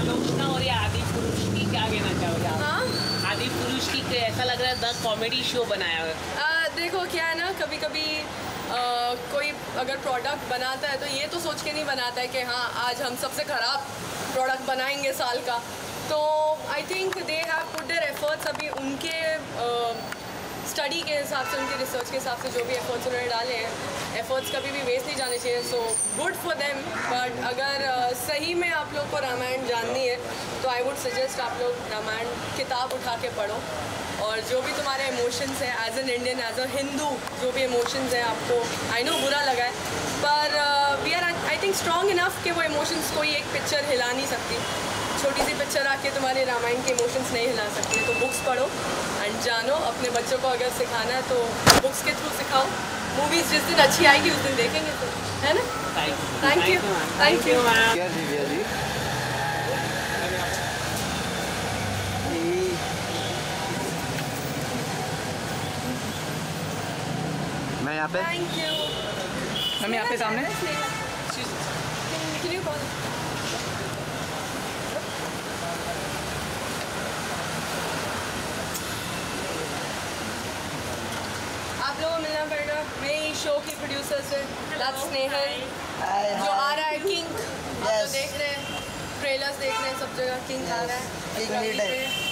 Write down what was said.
आलोचना और ये आदि पुरुष की क्या कहना चाहोगे आप? हाँ, आदि पुरुष की ऐसा लग रहा है द कॉमेडी शो बनाया हुआ है। देखो क्या है ना, कभी कभी कोई अगर प्रोडक्ट बनाता है तो ये तो सोच के नहीं बनाता है कि हाँ आज हम सबसे ख़राब प्रोडक्ट बनाएंगे साल का। तो I think they have put their efforts. अभी उनके स्टडी के हिसाब से, उनके रिसर्च के हिसाब से जो भी एफर्ट्स उन्होंने डाले हैं, एफर्ट्स कभी भी वेस्ट नहीं जाने चाहिए। So good for them. But अगर सही में आप लोग को रामायण जाननी है तो आई वुड सजेस्ट आप लोग रामायण किताब उठा के पढ़ो, और जो भी तुम्हारे इमोशंस हैं as an Indian, as a Hindu, जो भी इमोशंस हैं आपको, आई नो बुरा लगा है, पर we are I think strong enough कि वो इमोशंस कोई एक पिक्चर हिला नहीं सकती। छोटी सी पिक्चर आके तुम्हारे रामायण के इमोशंस नहीं हिला सकती है। तो बुक्स पढ़ो एंड जानो। अपने बच्चों को अगर सिखाना है तो बुक्स के थ्रू सिखाओ। मूवीज़ जिस दिन अच्छी आएगी उस दिन देखेंगे, तो है ना। Thank you thank you ma'am. मैं यहाँ पे, थैंक यू हम यहाँ पे सामने। आप लोगों को मिलना पड़ेगा मेरी शो की प्रोड्यूसर से, स्नेहल, जो आ रहा है किंग। आप लोग देख रहे हैं, ट्रेलर्स देख रहे हैं, सब जगह किंग आ रहा है।